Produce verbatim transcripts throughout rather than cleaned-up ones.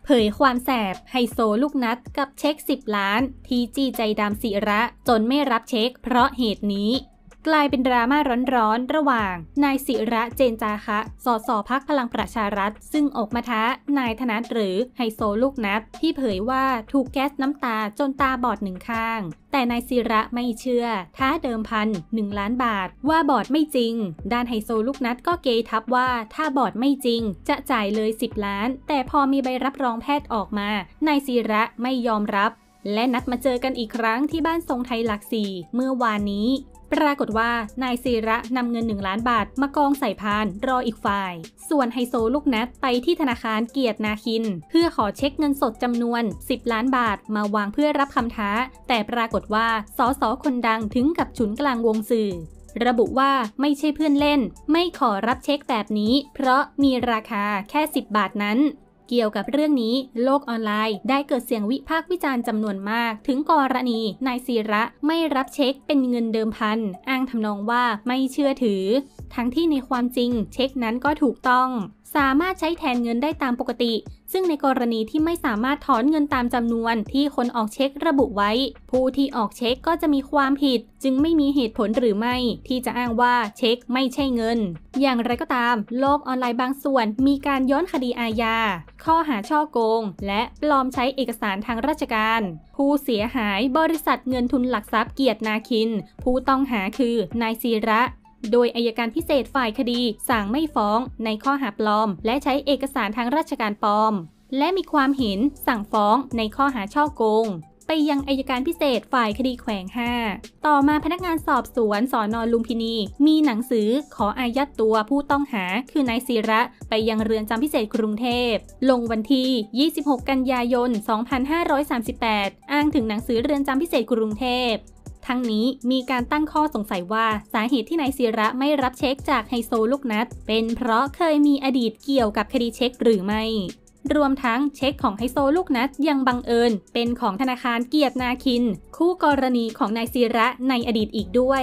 เผยความแสบไฮโซลูกนัดกับเช็คสิบล้านที่จี้ใจดำศิระจนไม่รับเช็คเพราะเหตุนี้กลายเป็นดราม่าร้อนๆระหว่างนายศิระเจนจาคะสสพรรคพลังประชารัฐซึ่งออกมาท้านายธนัทหรือไฮโซลูกนัดที่เผยว่าถูกแก๊สน้ำตาจนตาบอดหนึ่งข้างแต่นายศิระไม่เชื่อท้าเดิมพันหนึ่งล้านบาทว่าบอดไม่จริงด้านไฮโซลูกนัดก็เกยทับว่าถ้าบอดไม่จริงจะจ่ายเลยสิบล้านแต่พอมีใบรับรองแพทย์ออกมานายศิระไม่ยอมรับและนัดมาเจอกันอีกครั้งที่บ้านทรงไทยหลักสี่เมื่อวานนี้ปรากฏว่านายศิระนำเงินหนึ่งล้านบาทมากองใส่พานรออีกฝ่ายส่วนไฮโซลูกนัดไปที่ธนาคารเกียรตินาคินเพื่อขอเช็คเงินสดจำนวนสิบล้านบาทมาวางเพื่อรับคำท้าแต่ปรากฏว่าสสคนดังถึงกับฉุนกลางวงสื่อระบุว่าไม่ใช่เพื่อนเล่นไม่ขอรับเช็คแบบนี้เพราะมีราคาแค่สิบบาทนั้นเกี่ยวกับเรื่องนี้โลกออนไลน์ได้เกิดเสียงวิพากษ์วิจารณ์จำนวนมากถึงกรณีนายศิระไม่รับเช็คเป็นเงินเดิมพันอ้างทำนองว่าไม่เชื่อถือทั้งที่ในความจริงเช็คนั้นก็ถูกต้องสามารถใช้แทนเงินได้ตามปกติซึ่งในกรณีที่ไม่สามารถถอนเงินตามจำนวนที่คนออกเช็คระบุไว้ผู้ที่ออกเช็คก็จะมีความผิดจึงไม่มีเหตุผลหรือไม่ที่จะอ้างว่าเช็คไม่ใช่เงินอย่างไรก็ตามโลกออนไลน์บางส่วนมีการย้อนคดีอาญาข้อหาฉ้อโกงและปลอมใช้เอกสารทางราชการผู้เสียหายบริษัทเงินทุนหลักทรัพย์เกียรตินาคินผู้ต้องหาคือนายศิระโดยอัยการพิเศษฝ่ายคดีสั่งไม่ฟ้องในข้อหาปลอมและใช้เอกสารทางราชการปลอมและมีความเห็นสั่งฟ้องในข้อหาฉ้อโกงไปยังอัยการพิเศษฝ่ายคดีแขวงห้าต่อมาพนักงานสอบสวนสน.ลุมพินีมีหนังสือขออายัดตัวผู้ต้องหาคือนายศิระไปยังเรือนจำพิเศษกรุงเทพลงวันที่ยี่สิบหกกันยายนสองพันห้าร้อยสามสิบแปดอ้างถึงหนังสือเรือนจำพิเศษกรุงเทพทั้งนี้มีการตั้งข้อสงสัยว่าสาเหตุที่นายศิระไม่รับเช็คจากไฮโซลูกนัดเป็นเพราะเคยมีอดีตเกี่ยวกับคดีเช็คหรือไม่รวมทั้งเช็คของไฮโซลูกนัดยังบังเอิญเป็นของธนาคารเกียรตินาคินคู่กรณีของนายศิระในอดีตอีกด้วย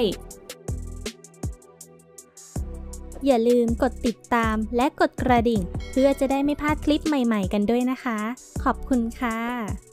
อย่าลืมกดติดตามและกดกระดิ่งเพื่อจะได้ไม่พลาดคลิปใหม่ๆกันด้วยนะคะขอบคุณค่ะ